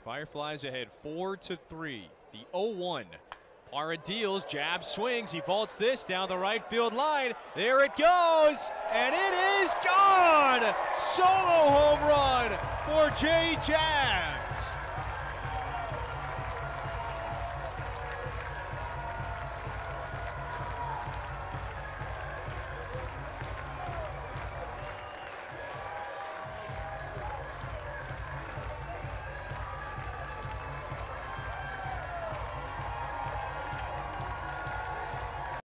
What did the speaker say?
Fireflies ahead 4-3. The 0-1. Parra deals, jab swings, he vaults this down the right field line. There it goes, and it is gone! Solo home run for Jay Jab.